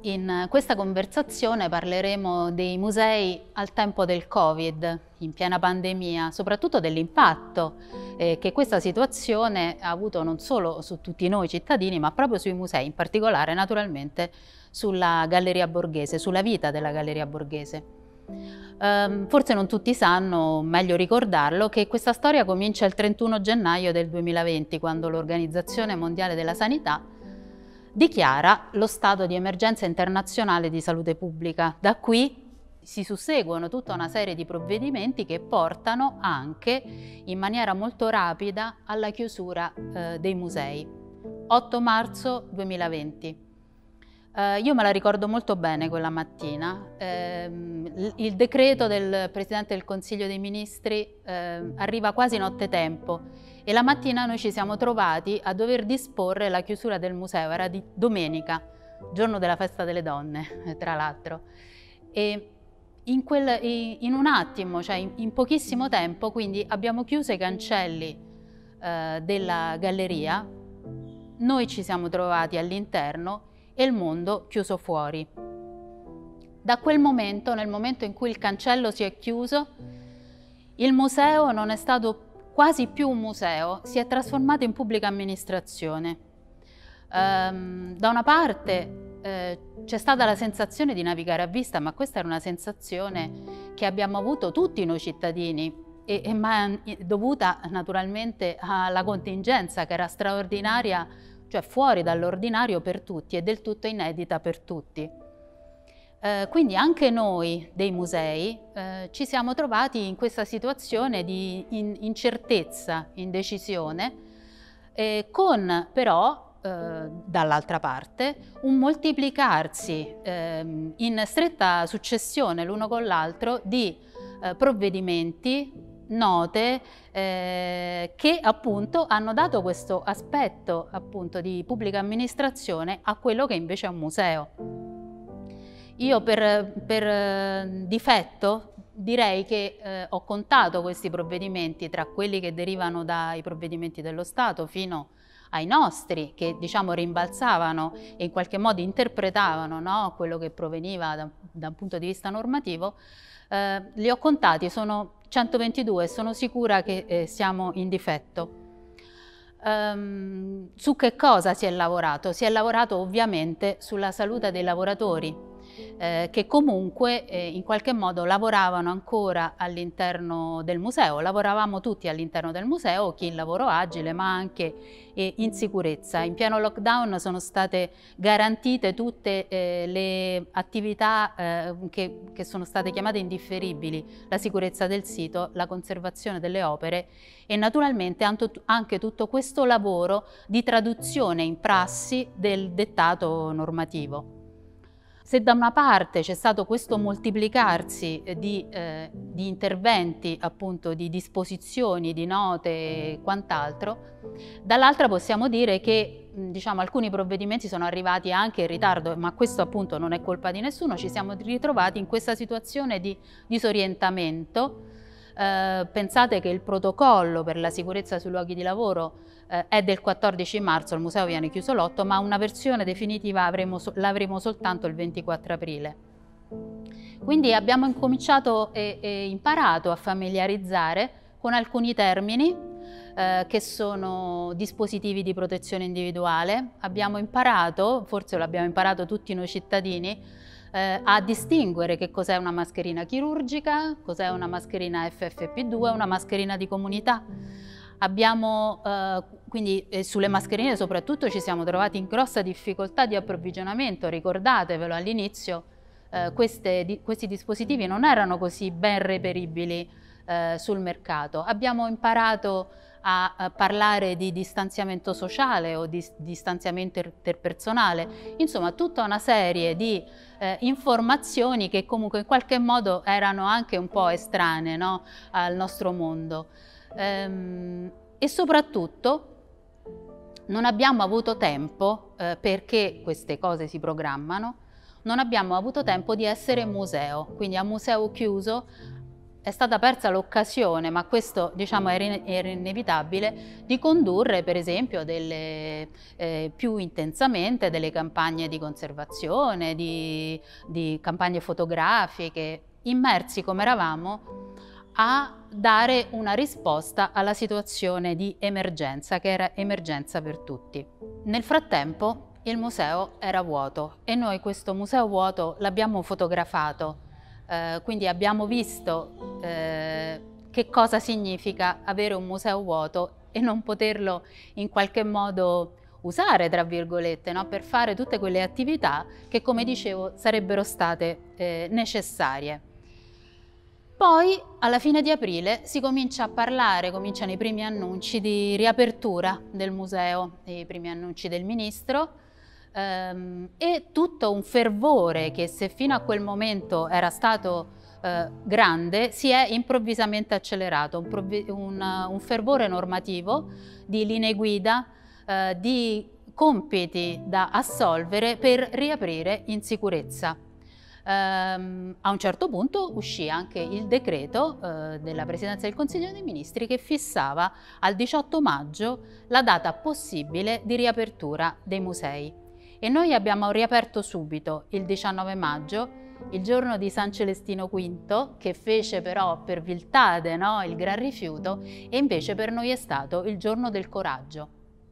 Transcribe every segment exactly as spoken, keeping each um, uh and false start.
In questa conversazione parleremo dei musei al tempo del Covid, in piena pandemia, soprattutto dell'impatto eh, che questa situazione ha avuto non solo su tutti noi cittadini, ma proprio sui musei, in particolare naturalmente sulla Galleria Borghese, sulla vita della Galleria Borghese. Um, forse non tutti sanno, meglio ricordarlo, che questa storia comincia il trentuno gennaio del duemilaventi, quando l'Organizzazione Mondiale della Sanità dichiara lo stato di emergenza internazionale di salute pubblica. Da qui si susseguono tutta una serie di provvedimenti che portano anche in maniera molto rapida alla chiusura eh, dei musei. otto marzo duemilaventi. Eh, io me la ricordo molto bene quella mattina. Eh, il decreto del Presidente del Consiglio dei Ministri eh, arriva quasi nottetempo e la mattina noi ci siamo trovati a dover disporre la chiusura del museo. Era di domenica, giorno della festa delle donne, tra l'altro. E in, quel, in un attimo, cioè in, in pochissimo tempo, quindi abbiamo chiuso i cancelli eh, della galleria, noi ci siamo trovati all'interno e il mondo chiuso fuori. Da quel momento, nel momento in cui il cancello si è chiuso, il museo non è stato quasi più un museo, si è trasformato in pubblica amministrazione. Um, da una parte eh, c'è stata la sensazione di navigare a vista, ma questa era una sensazione che abbiamo avuto tutti noi cittadini, e, e, ma dovuta naturalmente alla contingenza che era straordinaria, cioè fuori dall'ordinario per tutti e del tutto inedita per tutti. Eh, quindi anche noi dei musei eh, ci siamo trovati in questa situazione di in, incertezza, indecisione, eh, con però eh, dall'altra parte un moltiplicarsi eh, in stretta successione l'uno con l'altro di eh, provvedimenti, note eh, che appunto hanno dato questo aspetto appunto di pubblica amministrazione a quello che invece è un museo. Io per, per difetto direi che eh, ho contato questi provvedimenti tra quelli che derivano dai provvedimenti dello Stato fino ai nostri, che diciamo rimbalzavano e in qualche modo interpretavano, no, quello che proveniva da, da un punto di vista normativo. Eh, li ho contati, sono centoventidue e sono sicura che eh, siamo in difetto. Um, su che cosa si è lavorato? Si è lavorato ovviamente sulla salute dei lavoratori, eh, che comunque eh, in qualche modo lavoravano ancora all'interno del museo. Lavoravamo tutti all'interno del museo, chi in lavoro agile, ma anche eh, in sicurezza. In pieno lockdown sono state garantite tutte eh, le attività eh, che, che sono state chiamate indifferibili: la sicurezza del sito, la conservazione delle opere e naturalmente anche tutto questo lavoro di traduzione in prassi del dettato normativo. Se da una parte c'è stato questo moltiplicarsi di, eh, di interventi, appunto di disposizioni, di note e quant'altro, dall'altra possiamo dire che diciamo, alcuni provvedimenti sono arrivati anche in ritardo, ma questo appunto non è colpa di nessuno. Ci siamo ritrovati in questa situazione di disorientamento. Eh, pensate che il protocollo per la sicurezza sui luoghi di lavoro eh, è del quattordici marzo, il museo viene chiuso l'otto, ma una versione definitiva l'avremo soltanto il ventiquattro aprile. Quindi abbiamo incominciato e, e imparato a familiarizzare con alcuni termini eh, che sono dispositivi di protezione individuale. Abbiamo imparato, forse lo abbiamo imparato tutti noi cittadini, Eh, a distinguere che cos'è una mascherina chirurgica, cos'è una mascherina F F P due, una mascherina di comunità. Abbiamo, eh, quindi eh, sulle mascherine soprattutto ci siamo trovati in grossa difficoltà di approvvigionamento. Ricordatevelo, all'inizio eh, di, questi dispositivi non erano così ben reperibili eh, sul mercato. Abbiamo imparato a, a parlare di distanziamento sociale o di distanziamento interpersonale, insomma tutta una serie di eh, informazioni che comunque in qualche modo erano anche un po' estranee, no, al nostro mondo. Ehm, e soprattutto non abbiamo avuto tempo, eh, perché queste cose si programmano, non abbiamo avuto tempo di essere museo, quindi a museo chiuso è stata persa l'occasione, ma questo diciamo era, in, era inevitabile, di condurre per esempio delle, eh, più intensamente delle campagne di conservazione, di, di campagne fotografiche, immersi come eravamo a dare una risposta alla situazione di emergenza, che era emergenza per tutti. Nel frattempo il museo era vuoto e noi questo museo vuoto l'abbiamo fotografato. Eh, quindi abbiamo visto eh, che cosa significa avere un museo vuoto e non poterlo in qualche modo usare, tra virgolette, no? Per fare tutte quelle attività che, come dicevo, sarebbero state eh, necessarie. Poi, alla fine di aprile, si comincia a parlare, cominciano i primi annunci di riapertura del museo, i primi annunci del ministro, ehm, e tutto un fervore che, se fino a quel momento era stato eh, grande, si è improvvisamente accelerato, un, un, un fervore normativo di linee guida, eh, di compiti da assolvere per riaprire in sicurezza. Um, a un certo punto uscì anche il decreto uh, della Presidenza del Consiglio dei Ministri che fissava al diciotto maggio la data possibile di riapertura dei musei. E noi abbiamo riaperto subito il diciannove maggio, il giorno di San Celestino quinto, che fece però per viltade, no, il gran rifiuto, e invece per noi è stato il giorno del coraggio.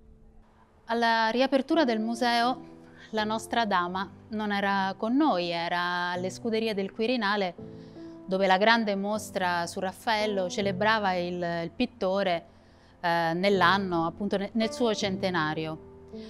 Alla riapertura del museo la nostra dama non era con noi, era alle Scuderie del Quirinale, dove la grande mostra su Raffaello celebrava il, il pittore eh, nell'anno, appunto nel suo centenario.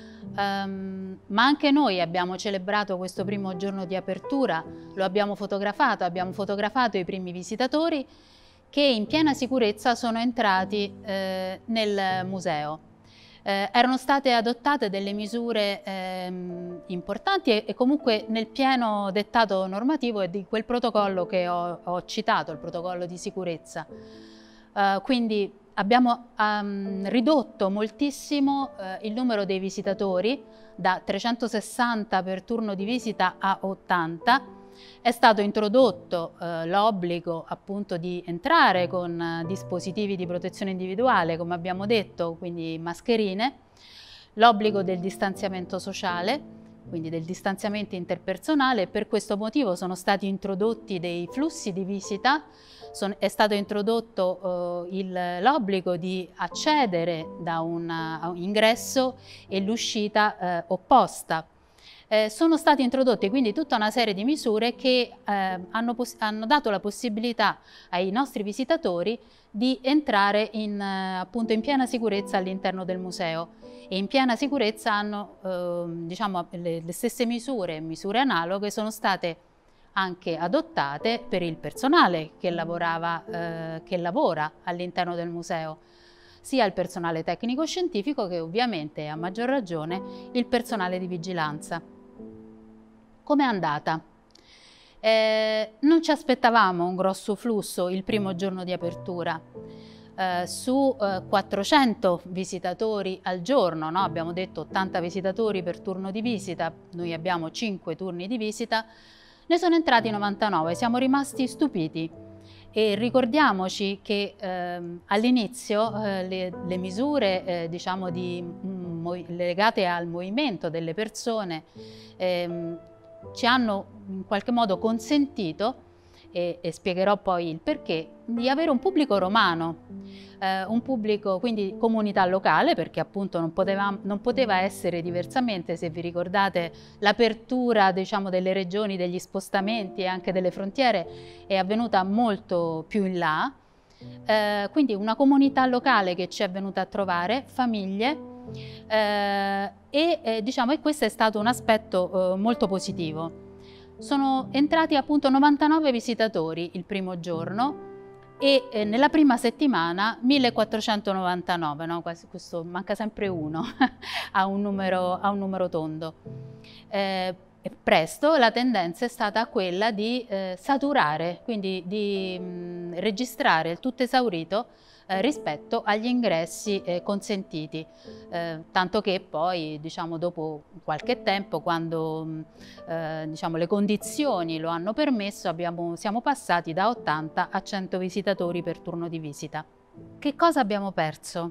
Um, ma anche noi abbiamo celebrato questo primo giorno di apertura, lo abbiamo fotografato, abbiamo fotografato i primi visitatori che in piena sicurezza sono entrati eh, nel museo. Eh, erano state adottate delle misure ehm, importanti e, e comunque nel pieno dettato normativo e di quel protocollo che ho, ho citato, il protocollo di sicurezza. Eh, quindi abbiamo um, ridotto moltissimo eh, il numero dei visitatori da trecentosessanta per turno di visita a ottanta. È stato introdotto eh, l'obbligo appunto di entrare con eh, dispositivi di protezione individuale, come abbiamo detto, quindi mascherine, l'obbligo del distanziamento sociale, quindi del distanziamento interpersonale, e per questo motivo sono stati introdotti dei flussi di visita, son, è stato introdotto eh, l'obbligo di accedere da un, a un ingresso e l'uscita eh, opposta. Eh, sono state introdotte quindi tutta una serie di misure che eh, hanno, hanno dato la possibilità ai nostri visitatori di entrare in, eh, appunto in piena sicurezza all'interno del museo, e in piena sicurezza hanno eh, diciamo, le, le stesse misure, misure analoghe sono state anche adottate per il personale che, lavorava, eh, che lavora all'interno del museo, sia il personale tecnico-scientifico che ovviamente, a maggior ragione, il personale di vigilanza. Com'è andata? Eh, non ci aspettavamo un grosso flusso il primo giorno di apertura. Eh, su eh, quattrocento visitatori al giorno, no? Abbiamo detto ottanta visitatori per turno di visita, noi abbiamo cinque turni di visita, ne sono entrati novantanove, siamo rimasti stupiti. E ricordiamoci che ehm, all'inizio eh, le, le misure eh, diciamo di, mh, legate al movimento delle persone ehm, ci hanno in qualche modo consentito, e, e spiegherò poi il perché, di avere un pubblico romano, eh, un pubblico quindi comunità locale, perché appunto non poteva, non poteva essere diversamente. Se vi ricordate, l'apertura diciamo delle regioni, degli spostamenti e anche delle frontiere è avvenuta molto più in là, eh, quindi una comunità locale che ci è venuta a trovare, famiglie, eh, e eh, diciamo e questo è stato un aspetto eh, molto positivo. Sono entrati appunto novantanove visitatori il primo giorno e eh, nella prima settimana millequattrocentonovantanove, no? Questo manca sempre uno a, un numero, a un numero tondo. Eh, E presto la tendenza è stata quella di eh, saturare, quindi di mh, registrare il tutto esaurito eh, rispetto agli ingressi eh, consentiti, eh, tanto che poi, diciamo, dopo qualche tempo, quando mh, eh, diciamo, le condizioni lo hanno permesso, abbiamo, siamo passati da ottanta a cento visitatori per turno di visita. Che cosa abbiamo perso?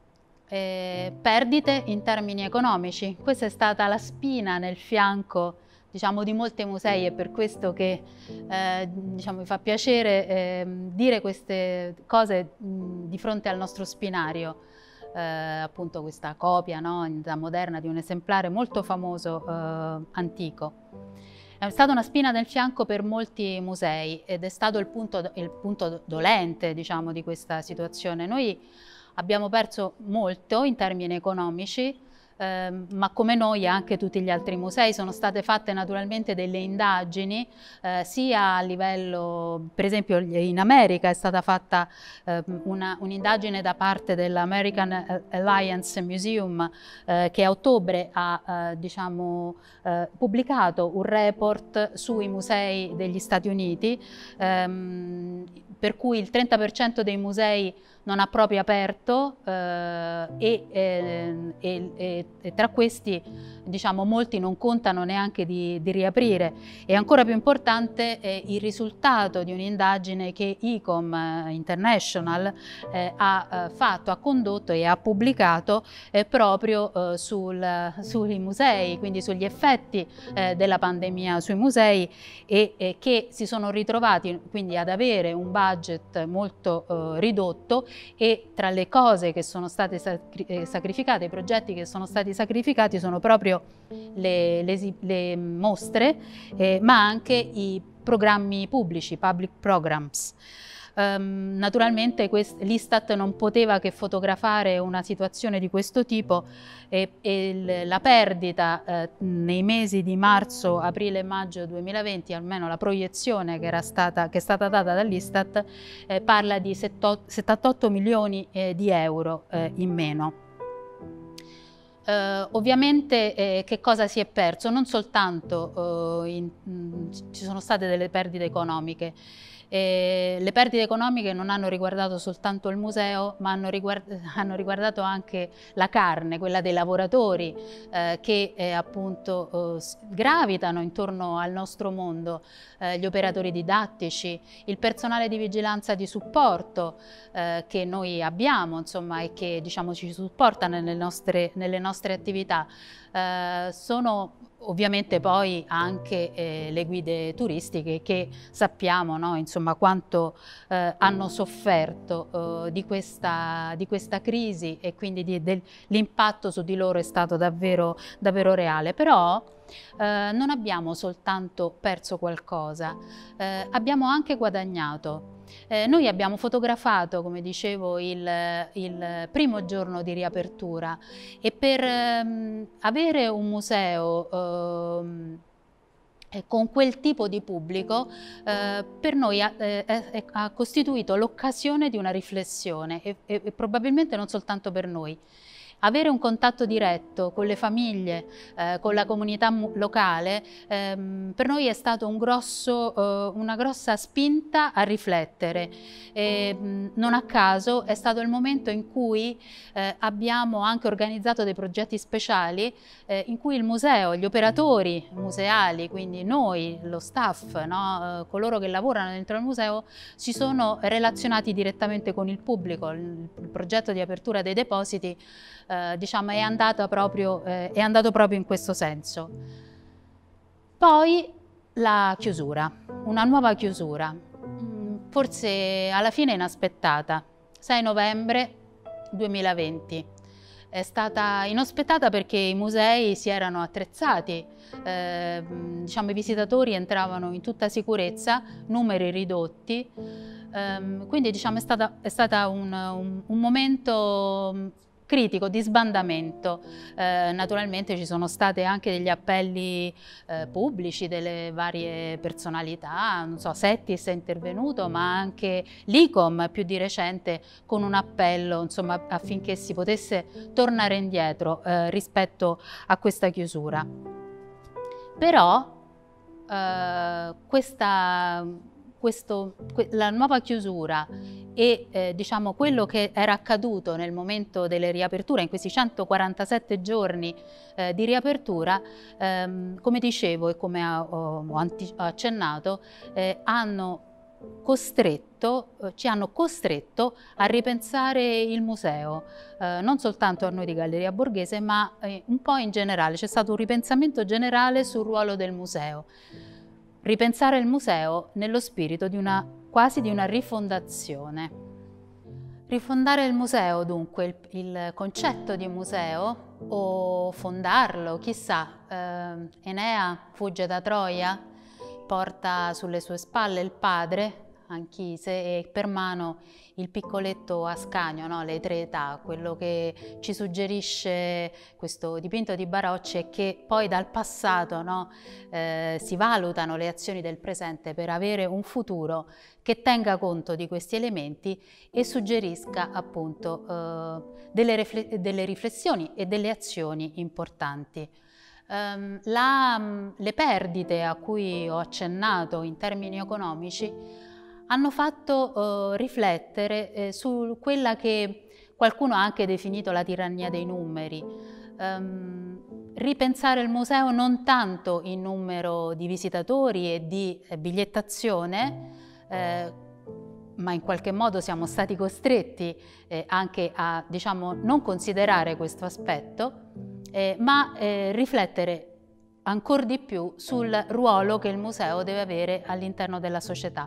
Eh, perdite in termini economici. Questa è stata la spina nel fianco, diciamo, di molti musei, è per questo che eh, diciamo, mi fa piacere eh, dire queste cose mh, di fronte al nostro spinario. Eh, appunto questa copia, no, in età moderna di un esemplare molto famoso eh, antico. È stata una spina nel fianco per molti musei ed è stato il punto, il punto dolente, diciamo, di questa situazione. Noi abbiamo perso molto in termini economici, eh, ma come noi anche tutti gli altri musei sono state fatte naturalmente delle indagini, eh, sia a livello, per esempio in America è stata fatta eh, un'indagine da parte dell'American Alliance Museum eh, che a ottobre ha eh, diciamo, eh, pubblicato un report sui musei degli Stati Uniti, ehm, per cui il trenta per cento dei musei non ha proprio aperto eh, e, eh, e, e, e tra questi, diciamo, molti non contano neanche di, di riaprire. E ancora più importante è il risultato di un'indagine che ICOM International eh, ha eh, fatto, ha condotto e ha pubblicato eh, proprio eh, sul, sui musei, quindi sugli effetti eh, della pandemia sui musei e eh, che si sono ritrovati quindi ad avere un budget molto eh, ridotto, e tra le cose che sono state sacri sacrificate, i progetti che sono stati sacrificati sono proprio le, le, le mostre, eh, ma anche i programmi pubblici, public programs. Um, naturalmente l'Istat non poteva che fotografare una situazione di questo tipo e, e la perdita eh, nei mesi di marzo, aprile e maggio duemilaventi, almeno la proiezione che, era stata, che è stata data dall'Istat, eh, parla di settantotto milioni eh, di euro eh, in meno. Uh, ovviamente eh, che cosa si è perso? Non soltanto uh, in, mh, ci sono state delle perdite economiche. Eh, le perdite economiche non hanno riguardato soltanto il museo, ma hanno, riguard hanno riguardato anche la carne, quella dei lavoratori eh, che eh, appunto eh, gravitano intorno al nostro mondo, eh, gli operatori didattici, il personale di vigilanza di supporto eh, che noi abbiamo, insomma, e che, diciamo, ci supporta nelle nostre, nelle nostre attività. Eh, sono ovviamente poi anche eh, le guide turistiche che sappiamo, no, insomma, quanto eh, hanno sofferto eh, di, questa, di questa crisi, e quindi l'impatto su di loro è stato davvero, davvero reale. Però eh, non abbiamo soltanto perso qualcosa, eh, abbiamo anche guadagnato. Eh, noi abbiamo fotografato, come dicevo, il, il primo giorno di riapertura, e per ehm, avere un museo ehm, con quel tipo di pubblico eh, per noi ha, eh, ha costituito l'occasione di una riflessione e, e, e probabilmente non soltanto per noi. Avere un contatto diretto con le famiglie, eh, con la comunità locale, ehm, per noi è stato un grosso, eh, una grossa spinta a riflettere. E, mh, non a caso è stato il momento in cui eh, abbiamo anche organizzato dei progetti speciali eh, in cui il museo, gli operatori museali, quindi noi, lo staff, no, eh, coloro che lavorano dentro il museo, si sono relazionati direttamente con il pubblico. Il, il progetto di apertura dei depositi Eh, diciamo, è, andata proprio, eh, è andato proprio in questo senso. Poi la chiusura, una nuova chiusura, forse alla fine inaspettata, sei novembre duemilaventi. È stata inaspettata perché i musei si erano attrezzati, eh, diciamo, i visitatori entravano in tutta sicurezza, numeri ridotti, eh, quindi, diciamo, è stata, è stata un, un, un momento critico, di sbandamento. Eh, naturalmente ci sono stati anche degli appelli eh, pubblici delle varie personalità, non so, Settis è intervenuto, ma anche l'ICOM più di recente con un appello, insomma, affinché si potesse tornare indietro eh, rispetto a questa chiusura. Però eh, questa, questo, que, la nuova chiusura e eh, diciamo quello che era accaduto nel momento delle riaperture, in questi centoquarantasette giorni eh, di riapertura, ehm, come dicevo e come ho, ho accennato, eh, hanno costretto, eh, ci hanno costretto a ripensare il museo, eh, non soltanto a noi di Galleria Borghese, ma eh, un po' in generale. C'è stato un ripensamento generale sul ruolo del museo. Ripensare il museo nello spirito di una, quasi di una rifondazione. Rifondare il museo, dunque, il, il concetto di museo, o fondarlo, chissà, eh, Enea fugge da Troia, porta sulle sue spalle il padre, Anchise, e per mano il piccoletto Ascanio, no? Le tre età. Quello che ci suggerisce questo dipinto di Barocci è che poi dal passato, no? eh, si valutano le azioni del presente per avere un futuro che tenga conto di questi elementi e suggerisca appunto eh, delle, rifle delle riflessioni e delle azioni importanti. Um, la, le perdite a cui ho accennato in termini economici hanno fatto uh, riflettere eh, su quella che qualcuno ha anche definito la tirannia dei numeri. Um, ripensare il museo non tanto in numero di visitatori e di eh, bigliettazione, eh, ma in qualche modo siamo stati costretti eh, anche a, diciamo, non considerare questo aspetto, eh, ma eh, riflettere ancora di più sul ruolo che il museo deve avere all'interno della società.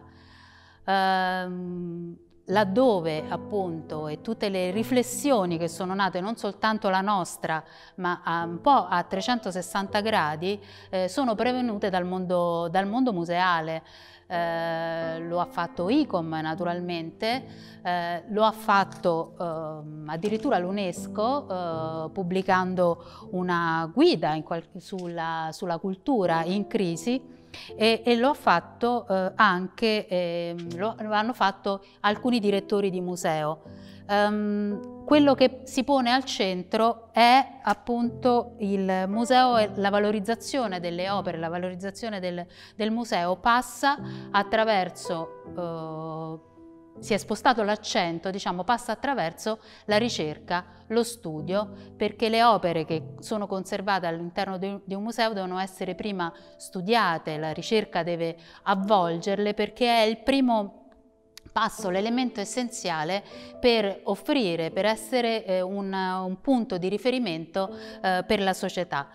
Ehm, laddove appunto e tutte le riflessioni che sono nate, non soltanto la nostra, ma a, un po' a trecentosessanta gradi, eh, sono prevenute dal mondo, dal mondo museale. Eh, lo ha fatto I C O M naturalmente, eh, lo ha fatto eh, addirittura l'UNESCO eh, pubblicando una guida in sulla, sulla cultura in crisi, e, e lo ha fatto eh, anche, eh, lo, lo hanno fatto alcuni direttori di museo. Um, quello che si pone al centro è appunto il museo e la valorizzazione delle opere, la valorizzazione del, del museo passa attraverso, uh, si è spostato l'accento, diciamo, passa attraverso la ricerca, lo studio, perché le opere che sono conservate all'interno di, di un museo devono essere prima studiate, la ricerca deve avvolgerle, perché è il primo passo, l'elemento essenziale per offrire, per essere eh, un, un punto di riferimento eh, per la società.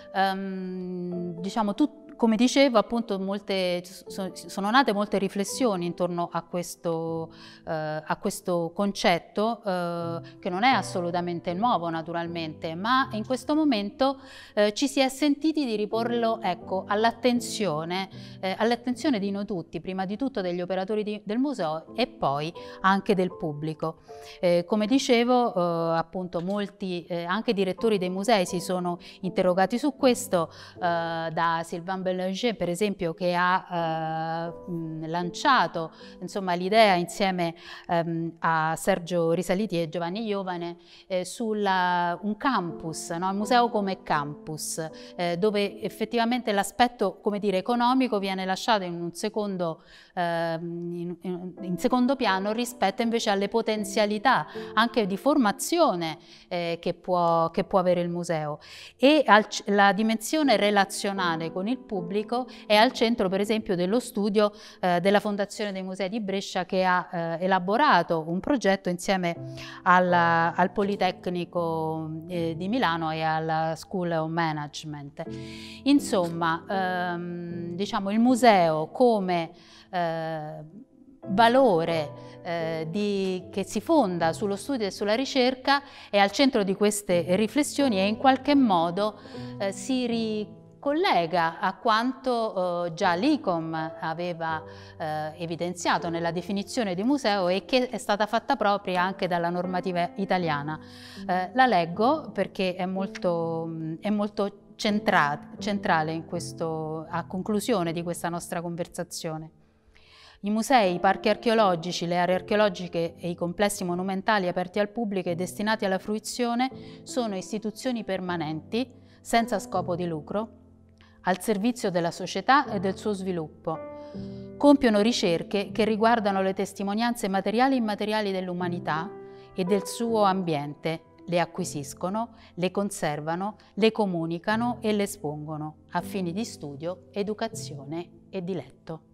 Um, diciamo, tu, come dicevo, appunto, molte, sono nate molte riflessioni intorno a questo, eh, a questo concetto, eh, che non è assolutamente nuovo naturalmente, ma in questo momento eh, ci si è sentiti di riporlo, ecco, all'attenzione, eh, all'attenzione di noi tutti, prima di tutto degli operatori di, del museo e poi anche del pubblico. Eh, come dicevo, eh, appunto, molti eh, anche direttori dei musei si sono interrogati su questo, eh, da Sylvain Bélanger, per esempio, che ha eh, mh, lanciato l'idea insieme ehm, a Sergio Risaliti e Giovanni Iovane eh, su un campus, no? Il museo come campus, eh, dove effettivamente l'aspetto, come dire, economico viene lasciato in un secondo, eh, in, in, in secondo piano rispetto invece alle potenzialità anche di formazione eh, che, può, che può avere il museo, e al, la dimensione relazionale con il pubblico è al centro, per esempio, dello studio eh, della Fondazione dei Musei di Brescia, che ha eh, elaborato un progetto insieme alla, al Politecnico eh, di Milano e alla School of Management. Insomma, ehm, diciamo, il museo come eh, valore eh, di, che si fonda sullo studio e sulla ricerca è al centro di queste riflessioni e in qualche modo eh, si ricollega a quanto eh, già l'I C O M aveva eh, evidenziato nella definizione di museo e che è stata fatta propria anche dalla normativa italiana. Eh, la leggo perché è molto, è molto centra, centrale in questo, a conclusione di questa nostra conversazione. I musei, i parchi archeologici, le aree archeologiche e i complessi monumentali aperti al pubblico e destinati alla fruizione sono istituzioni permanenti, senza scopo di lucro, al servizio della società e del suo sviluppo. Compiono ricerche che riguardano le testimonianze materiali e immateriali dell'umanità e del suo ambiente, le acquisiscono, le conservano, le comunicano e le espongono a fini di studio, educazione e diletto.